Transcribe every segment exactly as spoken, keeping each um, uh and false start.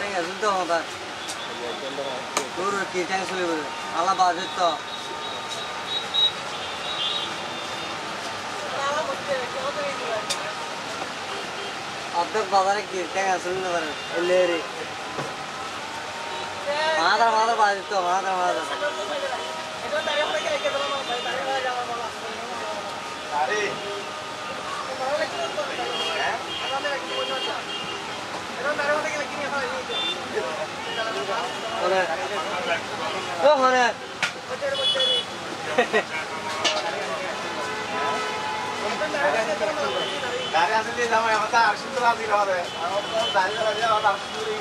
Tengah sudah hoda. Turun kita yang sulit. Ala budget to. Adak bazar kita yang sulit ber. Eleri. Mana mana budget to mana mana. Hari. Mana? Oh mana? Dari asli sama yang kata harus itu lagi loh deh. Dari aja orang sendiri.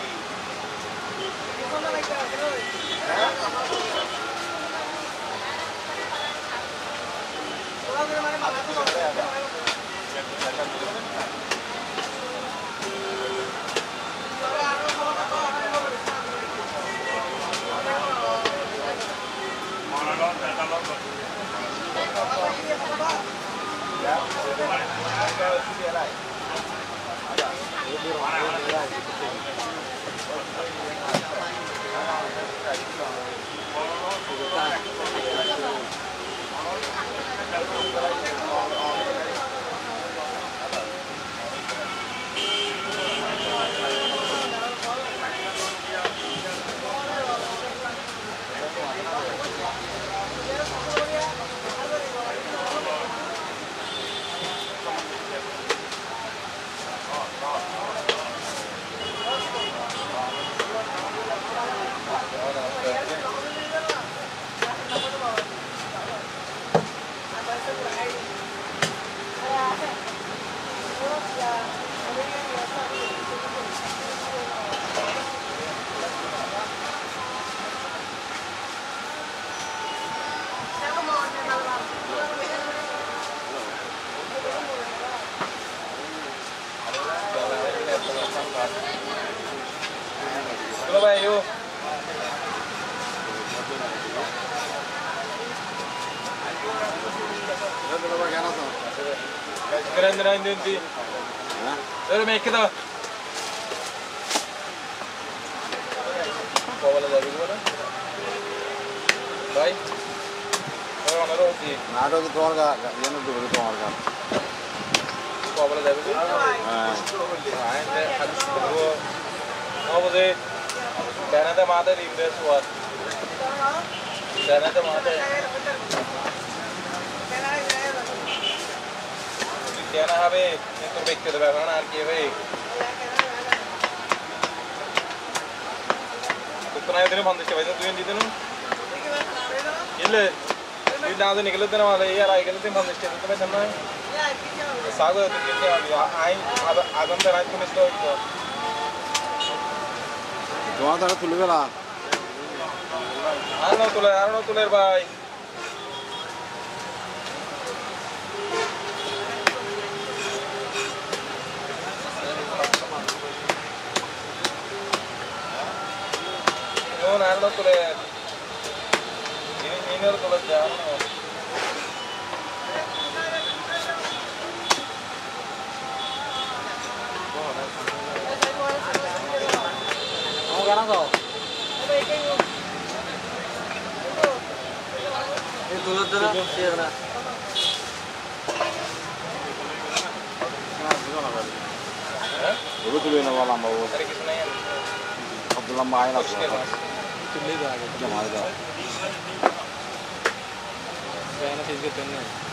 Keren keren nanti. Terus make itu. Bawa lagi mana? Baik. Orang ada roti. Ada roti tuar ga, yang itu roti tuar ga. Bawa lagi. Ah. Ah, ini harus dulu. Apa sih? Karena ada mata di Indonesia suat. Karena ada mata. Karena apa? Itu baik itu berapa nak kiai baik. Bukan aja ni banding siapa itu tuh yang di sana. Ile, ini dah tu niklat tu nama dia, ya, niklat tu banding siapa itu macam mana? Sagu itu kita ambil, ain, ada, agam tu ain tu mesti itu. Dua tahun tu level lah. Anu tu le, anu tu le, bhai. No, nada tu le. Ini ini tu le jangan. Kamu kan kau? Ini tulut tu lah, siapa nak? Dulu tuh yang awal lama वो अब लंबा आया ना तुम ले जाओगे जमा दो कहना चीज़ के पहने